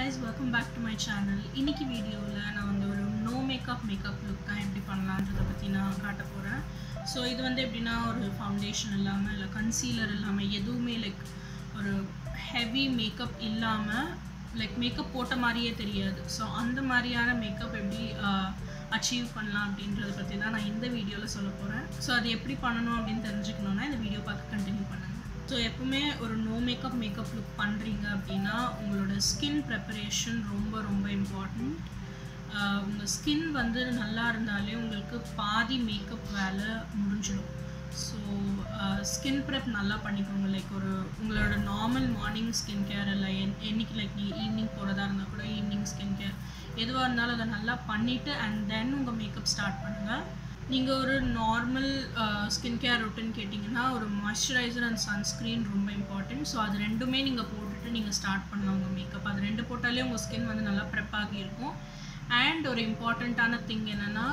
guys, welcome back to my channel. இன்னைக்கு வீடியோல நான் வந்து ஒரு no makeup look தான் எப்படி பண்ணலாம்ன்றத பத்தி நான் காட்ட போறேன். சோ இது வந்து எப்படினா ஒரு ஃபவுண்டேஷன் இல்லாம இல்ல கன்சீலர் இல்லாம எதுவுமே லைக் ஒரு ஹெவி மேக்கப் இல்லாம லைக் மேக்கப் போட்ட மாதிரியே தெரியாது. சோ அந்த மாதிரியான மேக்கப் எப்படி அச்சீவ் பண்ணலாம் அப்படின்றத பத்தி தான் நான் இந்த வீடியோல சொல்ல போறேன். சோ அது எப்படி பண்ணனும் அப்படினு தெரிஞ்சுக்கணும்னா இந்த வீடியோ பார்த்து கண்டினியூ பண்ணுங்க. ஸோ எப்பவுமே ஒரு நோ மேக்கப் லுக் பண்ணுறீங்க அப்படின்னா உங்களோட ஸ்கின் ப்ரிப்பரேஷன் ரொம்ப இம்பார்ட்டண்ட். உங்கள் ஸ்கின் வந்து நல்லா இருந்தாலே உங்களுக்கு பாதி மேக்கப் வேலை முடிஞ்சிடும். ஸோ ஸ்கின் ப்ரெப் நல்லா பண்ணிக்கோங்க. லைக் உங்களோட நார்மல் மார்னிங் ஸ்கின் கேர் இல்லை என்னைக்கு லைக் நீங்கள் ஈவினிங் போகிறதா இருந்தால் கூட ஈவினிங் ஸ்கின் கேர் எதுவாக இருந்தாலும் அதை நல்லா பண்ணிவிட்டு அண்ட் தென் உங்கள் மேக்கப் ஸ்டார்ட் பண்ணுங்கள். நீங்கள் ஒரு நார்மல் ஸ்கின் கேர் ரொட்டீன் கேட்டிங்கன்னா ஒரு மாய்ஸ்சரைசர் அண்ட் சன்ஸ்க்ரீன் ரொம்ப இம்பார்ட்டன்ட். ஸோ அது ரெண்டுமே நீங்கள் போட்டுட்டு நீங்கள் ஸ்டார்ட் பண்ணலாம் உங்கள் மேக்கப். அது ரெண்டு போட்டாலே உங்கள் ஸ்கின் வந்து நல்லா ப்ரெப் ஆகி இருக்கும். அண்ட் ஒரு இம்பார்ட்டண்ட்டான திங் என்னென்னா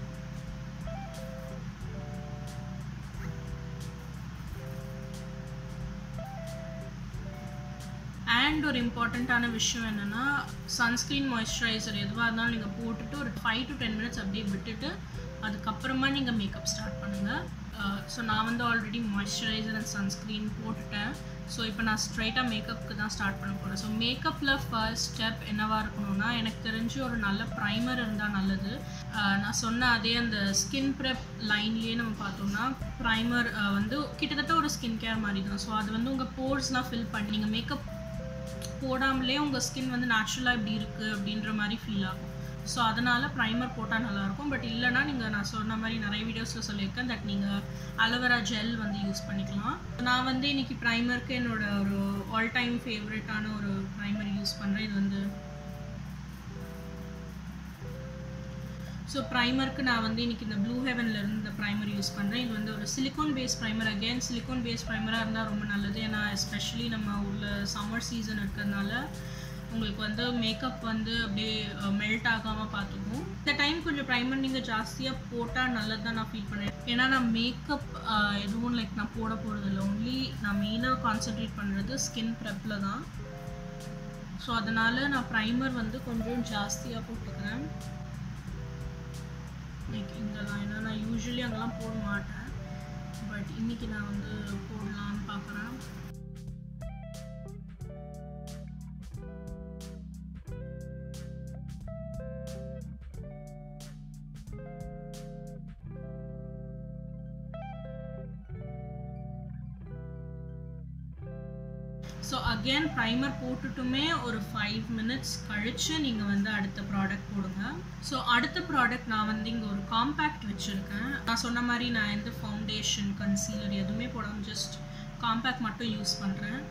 விஷயம் என்னென்னா சன்ஸ்க்ரீன் மாய்ஸ்சரைசர் எதுவாக இருந்தாலும் நீங்கள் போட்டுட்டு ஒரு 5 to 10 minutes அப்படியே விட்டுட்டு அதுக்கப்புறமா நீங்கள் மேக்கப் ஸ்டார்ட் பண்ணுங்கள். ஸோ நான் வந்து ஆல்ரெடி மாய்ஸ்சரைசர் அண்ட் சன்ஸ்க்ரீன் போட்டுட்டேன். ஸோ இப்போ நான் ஸ்ட்ரைட்டாக மேக்கப்புக்கு தான் ஸ்டார்ட் பண்ண போகிறேன். ஸோ மேக்கப்பில் ஃபர்ஸ்ட் ஸ்டெப் என்னவாக இருக்கணும்னா எனக்கு தெரிஞ்சு ஒரு நல்ல ப்ரைமர் இருந்தால் நல்லது. நான் சொன்ன அதே அந்த ஸ்கின் ப்ரெப் லைன்லேயே நம்ம பார்த்தோம்னா ப்ரைமர் வந்து கிட்டத்தட்ட ஒரு ஸ்கின் கேர் மாதிரி தான். ஸோ அது வந்து உங்கள் போர்ஸ்லாம் ஃபில் பண்ணி நீங்கள் மேக்கப் போடாமலே உங்கள் ஸ்கின் வந்து நேச்சுரலாக இப்படி இருக்குது அப்படின்ற மாதிரி ஃபீல் ஆகும். ஸோ அதனால் ப்ரைமர் போட்டால் நல்லாயிருக்கும். பட் இல்லைனா நீங்கள் நான் சொன்ன மாதிரி நிறைய வீடியோஸில் சொல்லியிருக்கேன் தட் நீங்கள் அலோவேரா ஜெல் வந்து யூஸ் பண்ணிக்கலாம். நான் வந்து இன்றைக்கி ப்ரைமருக்கு என்னோட ஒரு ஆல் டைம் ஃபேவரட்டான ஒரு ப்ரைமர் யூஸ் பண்ணுறேன். இது வந்து ஸோ ப்ரைமருக்கு நான் வந்து இன்றைக்கி இந்த ப்ளூ ஹெவன்லேருந்து இந்த ப்ரைமர் யூஸ் பண்ணுறேன். இது வந்து ஒரு silicone base primer. Again silicone base ப்ரைமராக இருந்தால் ரொம்ப நல்லது. ஏன்னா எஸ்பெஷலி நம்ம உள்ள சம்மர் சீசன் இருக்கிறதுனால உங்களுக்கு வந்து மேக்கப் வந்து அப்படியே மெல்ட் ஆகாமல் பார்த்துக்கும். இந்த டைம் கொஞ்சம் ப்ரைமர் நீங்கள் ஜாஸ்தியாக போட்டால் நல்லது தான் நான் ஃபீல் பண்ணேன். ஏன்னா நான் மேக்கப் எதுவும் லைக் நான் போட போகிறதில்ல. ஒன்லி நான் மெயினாக கான்சன்ட்ரேட் பண்ணுறது ஸ்கின் ப்ரெப்பில் தான். ஸோ அதனால் நான் ப்ரைமர் வந்து கொஞ்சம் ஜாஸ்தியாக போட்டுக்கிறேன். லைக் இங்கே தான். ஏன்னா நான் யூஸ்வலி அங்கெல்லாம் போட மாட்டேன். பட் இன்றைக்கி நான் வந்து போடலான்னு பார்க்குறேன். ஸோ அகெயின் ப்ரைமர் போட்டுட்டுமே ஒரு 5 minutes கழித்து நீங்கள் வந்து அடுத்த ப்ராடக்ட் போடுங்க. ஸோ அடுத்த ப்ராடக்ட் நான் வந்து இங்கே ஒரு காம்பேக்ட் வச்சுருக்கேன். நான் சொன்ன மாதிரி நான் எந்த ஃபவுண்டேஷன் கன்சீலர் எதுவுமே போடாமல் ஜஸ்ட் காம்பேக்ட் மட்டும் யூஸ் பண்ணுறேன்.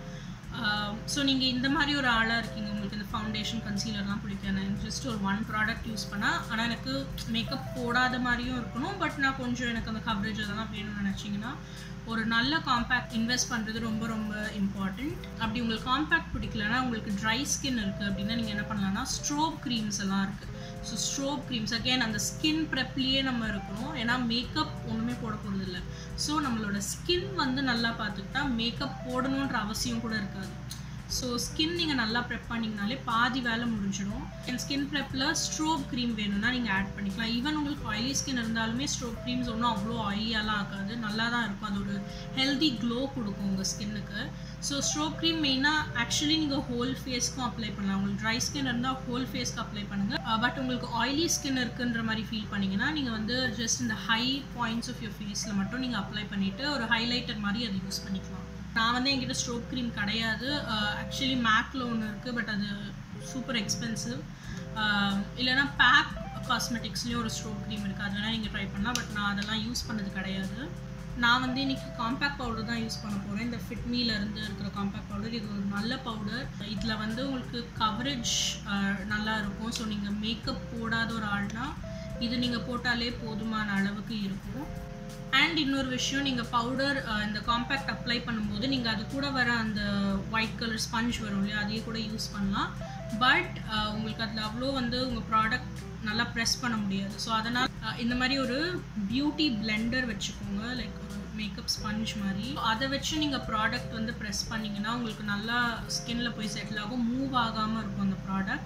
ஸோ நீங்கள் இந்த மாதிரி ஒரு ஆளாக இருக்கீங்க, உங்களுக்கு இந்த ஃபவுண்டேஷன் கன்சீலர்லாம் பிடிக்கும். நான் ஜஸ்ட் ஒரு 1 ப்ராடக்ட் யூஸ் பண்ணால் ஆனால் எனக்கு மேக்கப் போடாத மாதிரியும் இருக்கணும். பட் நான் கொஞ்சம் எனக்கு அந்த கவரேஜ் அதெல்லாம் வேணும்னு நினச்சிங்கன்னா ஒரு நல்ல காம்பேக்ட் இன்வெஸ்ட் பண்ணுறது ரொம்ப இம்பார்ட்டண்ட். அப்படி உங்களுக்கு காம்பேக்ட் பிடிக்கலன்னா உங்களுக்கு ட்ரை ஸ்கின் இருக்குது அப்படின்னா நீங்கள் என்ன பண்ணலாம்னா ஸ்ட்ரோப் க்ரீம்ஸ் எல்லாம் இருக்குது. ஸோ ஸ்ட்ரோப் க்ரீம்ஸ் அகெயின் அந்த ஸ்கின் ப்ரெப்லேயே நம்ம இருக்கணும். ஏன்னா மேக்கப் ஒன்றுமே போட போகிறது இல்லை. ஸோ நம்மளோட ஸ்கின் வந்து நல்லா பார்த்துக்கிட்டா மேக்கப் போடணுன்ற அவசியம் கூட இருக்காது. ஸோ ஸ்கின் நீங்கள் நல்லா ப்ரெப் பண்ணிங்கனாலே பாதி வேலை முடிஞ்சிடும். என் ஸ்கின் ப்ரெப்பில் ஸ்ட்ரோப் க்ரீம் வேணும்னா நீங்கள் ஆட் பண்ணிக்கலாம். ஈவன் உங்களுக்கு ஆயிலி ஸ்கின் இருந்தாலுமே ஸ்ட்ரோப் க்ரீம்ஸ் ஒன்றும் அவ்வளோ ஆயிலியாலாம் ஆகாது, நல்லா தான் இருக்கும். அது ஒரு ஹெல்தி க்ளோ கொடுக்கும் உங்கள் ஸ்கின்னுக்கு. ஸோ ஸ்ட்ரோப் க்ரீம் மெயினாக ஆக்சுவலி நீங்கள் ஹோல் ஃபேஸ்க்கும் அப்ளை பண்ணலாம். உங்களுக்கு ட்ரை ஸ்கின் இருந்தால் ஹோல் ஃபேஸ்க்கு அப்ளை பண்ணுங்கள். பட் உங்களுக்கு ஆயிலி ஸ்கின் இருக்குன்ற மாதிரி ஃபீல் பண்ணிங்கன்னா நீங்கள் வந்து ஜஸ்ட் இந்த ஹை பாயிண்ட்ஸ் ஆஃப் யோர் ஃபேஸில் மட்டும் நீங்கள் அப்ளை பண்ணிவிட்டு ஒரு ஹைலைட்டர் மாதிரி அதை யூஸ் பண்ணிக்கலாம். நான் வந்து என்கிட்ட ஸ்ட்ரோப் க்ரீம் கிடையாது. ஆக்சுவலி மேக்கில் ஒன்று இருக்குது, பட் அது சூப்பர் எக்ஸ்பென்சிவ். இல்லைனா பேக் காஸ்மெட்டிக்ஸ்லேயும் ஒரு ஸ்ட்ரோப் க்ரீம் இருக்குது, அது வேணால் நீங்கள் ட்ரை பண்ணலாம். பட் நான் அதெல்லாம் யூஸ் பண்ணது கிடையாது. நான் வந்து இன்றைக்கி காம்பேக்ட் பவுடர் தான் யூஸ் பண்ண போகிறேன். இந்த ஃபிட்மிலேருந்து இருக்கிற காம்பேக்ட் பவுடர். இது ஒரு நல்ல பவுடர். இதில் வந்து உங்களுக்கு கவரேஜ் நல்லா இருக்கும். ஸோ நீங்கள் மேக்கப் போடாத ஒரு ஆள்னால் இது நீங்கள் போட்டாலே போதுமான அளவுக்கு இருக்கும். அண்ட் இன்னொரு விஷயம், நீங்கள் பவுடர் இந்த காம்பேக்ட் அப்ளை பண்ணும்போது நீங்கள் அது கூட வர அந்த ஒயிட் கலர் ஸ்பஞ்ச் வரும் இல்லையா, அதையே கூட யூஸ் பண்ணலாம். பட் உங்களுக்கு அதில் அவ்வளோ வந்து உங்கள் ப்ராடக்ட் நல்லா ப்ரெஸ் பண்ண முடியாது. ஸோ அதனால் இந்த மாதிரி ஒரு பியூட்டி பிளெண்டர் வச்சுக்கோங்க. லைக் ஒரு மேக்கப் ஸ்பஞ்ச் மாதிரி. அதை வச்சு நீங்கள் ப்ராடக்ட் வந்து ப்ரெஸ் பண்ணிங்கன்னா உங்களுக்கு நல்லா ஸ்கின்ல போய் செட்டில் ஆகும், மூவ் ஆகாமல் இருக்கும் அந்த ப்ராடக்ட்.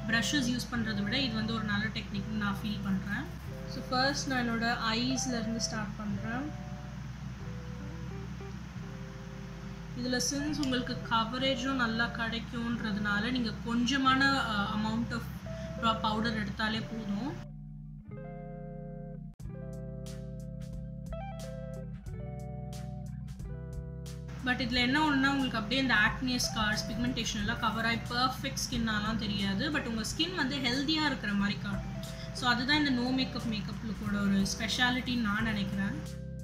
ப்ரஷஸ் யூஸ் பண்ணுறதை விட இது வந்து ஒரு நல்ல டெக்னிக்னு நான் ஃபீல் பண்ணுறேன். ஸோ ஃபர்ஸ்ட் நான் என்னோடய ஐஸ்லேருந்து ஸ்டார்ட் பண்ணுறேன். இதில் சின்ஸ் உங்களுக்கு கவரேஜும் நல்லா கிடைக்கும்ன்றதுனால நீங்கள் கொஞ்சமான அமௌண்ட் ஆஃப் பவுடர் எடுத்தாலே போதும். பட் இதில் என்ன ஒன்றுனா உங்களுக்கு அப்படியே இந்த ஆக்னே ஸ்கார்ஸ் பிக்மெண்டேஷன் எல்லாம் கவர் ஆகி பர்ஃபெக்ட் ஸ்கின்னாலாம் தெரியாது. பட் உங்கள் ஸ்கின் வந்து ஹெல்த்தியாக இருக்கிற மாதிரி காட்டும். ஸோ அதுதான் இந்த நோ மேக்கப் லுக்கோட ஒரு ஸ்பெஷாலிட்டின்னு நான் நினைக்கிறேன்.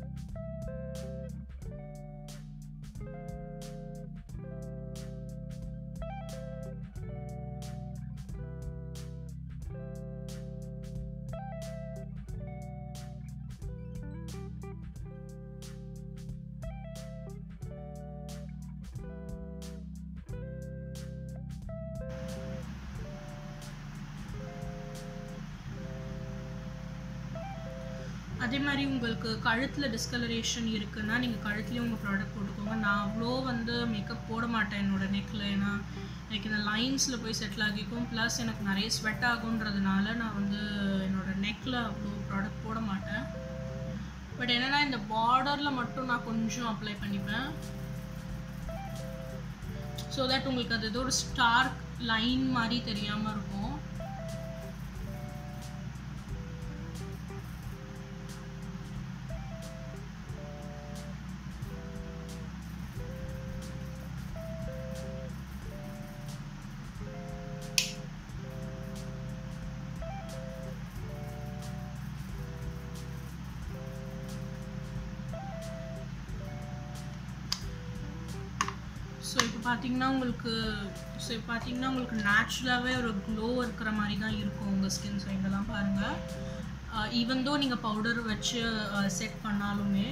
அதே மாதிரி உங்களுக்கு கழுத்தில் டிஸ்கலரேஷன் இருக்குன்னா நீங்கள் கழுத்துலேயும் உங்கள் ப்ராடக்ட் போட்டுக்கோங்க. நான் அவ்வளோ வந்து மேக்கப் போட மாட்டேன் என்னோடய நெக்கில். ஏன்னா எனக்கு இந்த லைன்ஸில் போய் செட்டில் ஆகிக்கும். ப்ளஸ் எனக்கு நிறைய ஸ்வெட் ஆகுன்றதுனால நான் வந்து என்னோடய நெக்கில் அவ்வளோ ப்ராடக்ட் போட மாட்டேன். பட் என்னென்னா இந்த பார்டரில் மட்டும் நான் கொஞ்சம் அப்ளை பண்ணிப்பேன். ஸோ தட் உங்களுக்கு அது ஏதோ ஒரு ஸ்டார்க் லைன் மாதிரி தெரியாமல் இருக்கும். ஸோ இப்போ பார்த்தீங்கன்னா உங்களுக்கு நேச்சுரலாகவே ஒரு க்ளோ இருக்கிற மாதிரி தான் இருக்கும் உங்கள் ஸ்கின். ஸோ இங்கெல்லாம் பாருங்கள், ஈவன் தோ நீங்கள் பவுடர் வச்சு செட் பண்ணாலுமே.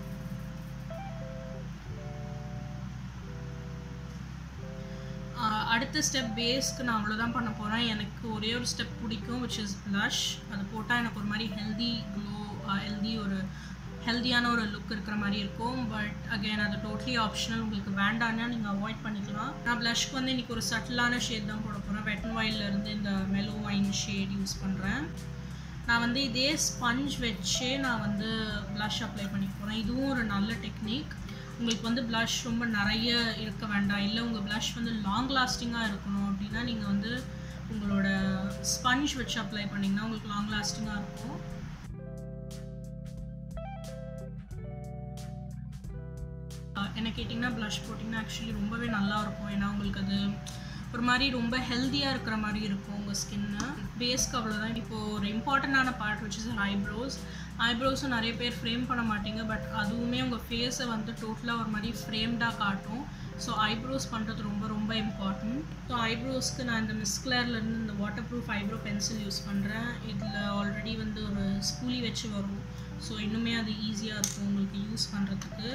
அடுத்த ஸ்டெப் பேஸ்க்கு நான் அவ்வளோதான் பண்ண போகிறேன். எனக்கு ஒரே ஒரு ஸ்டெப் பிடிக்கும், விச் இஸ் ப்ளஷ். அது போட்டால் எனக்கு ஒரு மாதிரி ஹெல்தி க்ளோ, ஹெல்த்தியான ஒரு லுக் இருக்கிற மாதிரி இருக்கும். பட் அகைன் அது டோட்டலி ஆப்ஷனல். உங்களுக்கு வேண்டான்னா நீங்கள் அவாய்ட் பண்ணிக்கலாம். நான் ப்ளஷ்க்கு வந்து இன்றைக்கி ஒரு சட்டிலான ஷேட் தான் போட போகிறேன். வெட் அண்ட் வைல்ட்லேருந்து இந்த மெலோ வைன் ஷேட் யூஸ் பண்ணுறேன். நான் வந்து இதே ஸ்பஞ்ச் வச்சே நான் வந்து ப்ளஷ் அப்ளை பண்ணி போகிறேன். இதுவும் ஒரு நல்ல டெக்னிக். உங்களுக்கு வந்து ப்ளஷ் ரொம்ப நிறைய இருக்க வேண்டாம், இல்லை உங்கள் ப்ளஷ் வந்து லாங் லாஸ்டிங்காக இருக்கணும் அப்படின்னா நீங்கள் வந்து உங்களோட ஸ்பஞ்ச் வச்சு அப்ளை பண்ணிங்கன்னா உங்களுக்கு லாங் லாஸ்டிங்காக இருக்கும். என்ன கேட்டிங்கன்னா ப்ளஷ் போட்டிங்கன்னா ஆக்சுவலி ரொம்பவே நல்லாயிருக்கும். ஏன்னா உங்களுக்கு அது ஒரு மாதிரி ரொம்ப ஹெல்த்தியாக இருக்கிற மாதிரி இருக்கும் உங்கள் ஸ்கின்னு. பேஸ்க்கு அவ்வளோதான். இப்போது ஒரு இம்பார்ட்டண்ட்டான பார்ட் விச் இஸ் ஐப்ரோஸும் நிறைய பேர் ஃப்ரேம் பண்ண மாட்டீங்க. பட் அதுவுமே உங்கள் ஃபேஸை வந்து டோட்டலாக ஒரு மாதிரி ஃப்ரேம்டாக காட்டும். ஸோ ஐப்ரோஸ் பண்ணுறது ரொம்ப ரொம்ப இம்பார்ட்டண்ட். ஸோ ஐப்ரோஸ்க்கு நான் இந்த மிஸ் கிளேர்லேருந்து இந்த water proof eyebrow pencil use பண்ணுறேன். இதில் ஆல்ரெடி வந்து ஒரு ஸ்பூலி வச்சு வரும். ஸோ இன்னுமே அது ஈஸியாக இருக்கும் உங்களுக்கு யூஸ் பண்ணுறதுக்கு.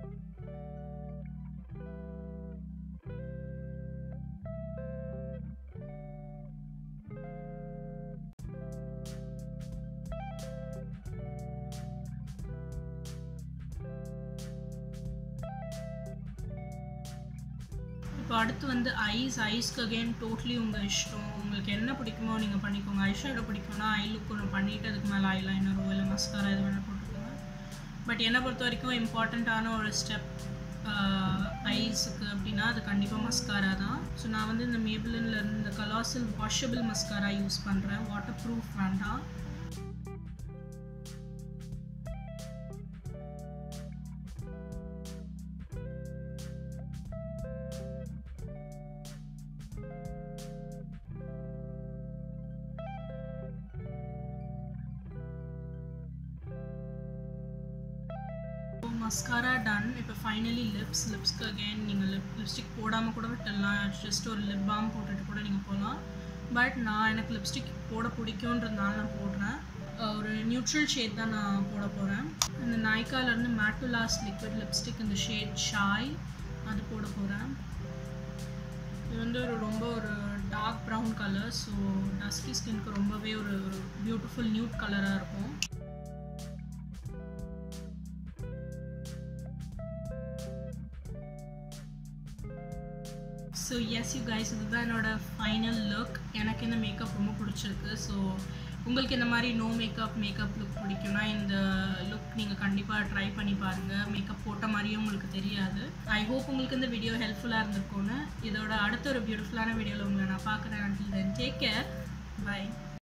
இப்போ அடுத்து வந்து ஐஸ்க்கு அகெயின் டோட்டலி உங்கள் இஷ்டம். உங்களுக்கு என்ன பிடிக்குமோ நீங்கள் பண்ணிக்கோங்க. ஐஷேடோ பிடிக்கும்னா ஐ லுக் ஒன்று பண்ணிவிட்டு அதுக்கு மேலே ஐலைனரோ இல்லை மஸ்காரா இது வேணால் போட்டுக்கோங்க. பட் என்னை பொறுத்த வரைக்கும் இம்பார்ட்டண்ட்டான ஒரு ஸ்டெப் ஐஸுக்கு அப்படின்னா அது கண்டிப்பாக மஸ்காரா தான். ஸோ நான் வந்து இந்த மேபிளின்லேருந்து இந்த கலாசல் வாஷபிள் மஸ்காரா யூஸ் பண்ணுறேன். வாட்டர் ப்ரூஃப் வேண்டாம். Mascara done. இப்போ ஃபைனலி லிப்ஸ்க்கு அகெயின் நீங்கள் லிப்ஸ்டிக் போடாமல் கூட விட்டுடலாம். ஜஸ்ட் ஒரு லிப் பாம் போட்டுட்டு கூட நீங்கள் போகலாம். பட் எனக்கு லிப்ஸ்டிக் போட பிடிக்குன்றதுனால நான் போடுறேன். ஒரு நியூட்ரல் ஷேட் தான் நான் போட போகிறேன். இந்த நாய்க்காலேருந்து மேட் லாஸ்ட் லிக்விட் லிப்ஸ்டிக் இந்த ஷேட் ஷாய் அது போட போகிறேன். இது வந்து ரொம்ப ஒரு dark brown colour. So dusky ஸ்கின்க்கு ரொம்பவே ஒரு பியூட்டிஃபுல் நியூட் கலராக இருக்கும். ஸோ எஸ் யூ கைஸ், இதுதான் என்னோட ஃபைனல் லுக். எனக்கு இந்த மேக்கப் ரொம்ப பிடிச்சிருக்கு. ஸோ உங்களுக்கு இந்த மாதிரி நோ மேக்கப் லுக் பிடிக்கும்னா இந்த லுக் நீங்கள் கண்டிப்பாக ட்ரை பண்ணி பாருங்கள். மேக்கப் போட்ட மாதிரியும் உங்களுக்கு தெரியாது. ஐ ஹோப் உங்களுக்கு இந்த வீடியோ ஹெல்ப்ஃபுல்லாக இருந்திருக்கும்னு. இதோட அடுத்த ஒரு பியூட்டிஃபுல்லான வீடியோவில் உங்களை நான் பார்க்குறேன். until then take care, bye.